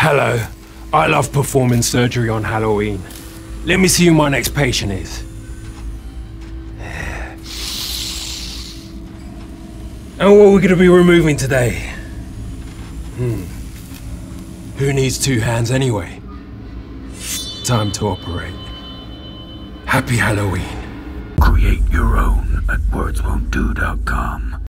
Hello. I love performing surgery on Halloween. Let me see who my next patient is. And what are we going to be removing today? Who needs two hands anyway? Time to operate. Happy Halloween. Create your own at wordswon'tdo.com.